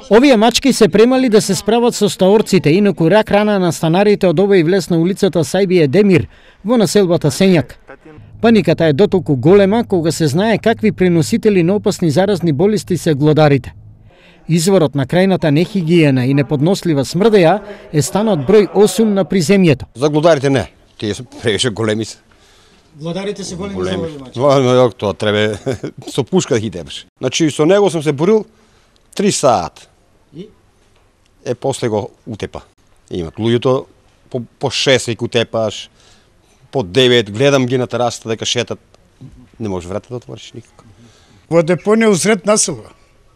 Овие мачки се премали да се справат со стаорците, инаку рак рана на станарите од овој влез на улицата Сајбие Демир во населбата Сењак. Паниката е дотолку голема кога се знае какви преносители на опасни заразни болести се глодарите. Изворот на крајната нехигиена и неподнослива смрдеја е станот број 8 на приземјето. За глодарите не, тие се превише големи се. Глодарите се големи за овој мачки? Тоа треба со пушка да ги дебаш. Значи со него сум се борил 3 саат. И? После го утепа. Имат луѓето по 6 веќе утепаш, по 9, гледам ги на терасата дека шетат. Не можеш врата да отвориш никако. Во депонија усред насела.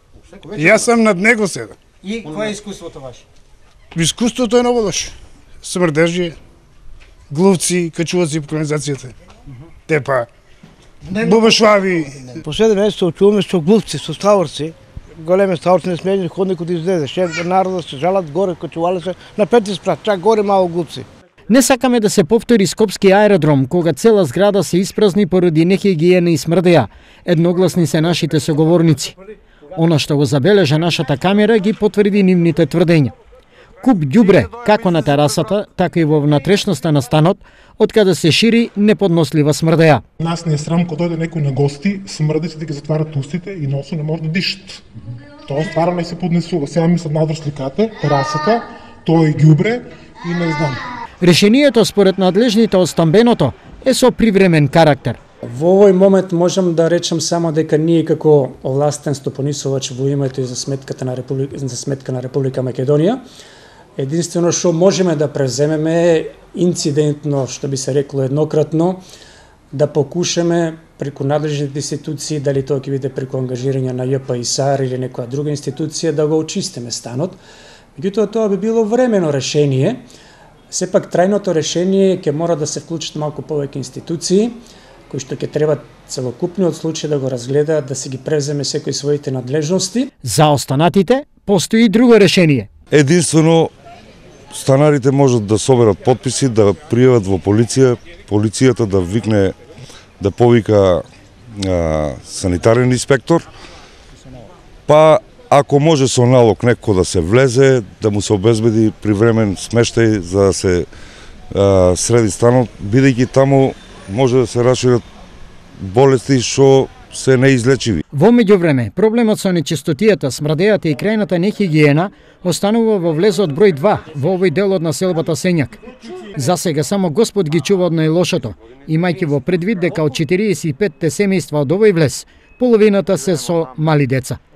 Јас сам над него седам. И кое е искуството ваше? Искуството е ново лошо. Смрдежи, глувци, качуваци по канализацијата. Тепа, бубашвави. Последно место чуваме со глувци, со стаорци. Големи стаорци не смејани ходникот да излезеш. Народот се жалат горе, качувале се на 5 спрат, чак горе мало глувци. Не сакаме да се повтори Скопски аеродром, кога цела зграда се испразни поради нехигиена и смрдеја. Едногласни се нашите соговорници. Она што го забележа нашата камера ги потврди нивните тврдења. Куп ѓубре, како на терасата, така и во внатрешноста на станот, од каде се шири неподнослива смрдеја. Нас не е срам кога дојде некој на гости, смрдеците ги затварат устите и носу не може да дишат. Тоа стварно не се поднесува. Сега мислат надвор сликате, терасата, тоа е ѓубре и не знам. Решението според надлежните од стамбеното е со привремен карактер. Во овој момент можам да речам само дека ние како овластен стопонисувач во името и за сметка на Република Македонија, единствено што можеме да преземеме инцидентно, што би се рекло еднократно, да покушаме преку надлежните институции, дали тоа ќе биде преку ангажирање на ЈП и САР или некоја друга институција, да го очистиме станот. Меѓутоа тоа би било времено решение. Сепак трајното решение ќе мора да се вклучат малку повеќе институции, кои што ќе треба целокупниот случај да го разгледа, да се ги превземе секој своите надлежности. За останатите постои друго решение. Единствено станарите можат да соберат потписи, да пријават во полиција, полицијата да викне, да повика санитарен инспектор, па ако може со налог некој да се влезе, да му се обезбеди привремен смештај за да се среди станот, бидејќи таму може да се рашират болести што се неизлечиви. Во меѓувреме, проблемот со нечистотијата, смрдејата и крајната нехигиена останува во влезот број 2 во овој дел од населбата Сењак. За сега само Господ ги чува од најлошото, имајќи во предвид дека од 45 семејства од овој влез, половината се со мали деца.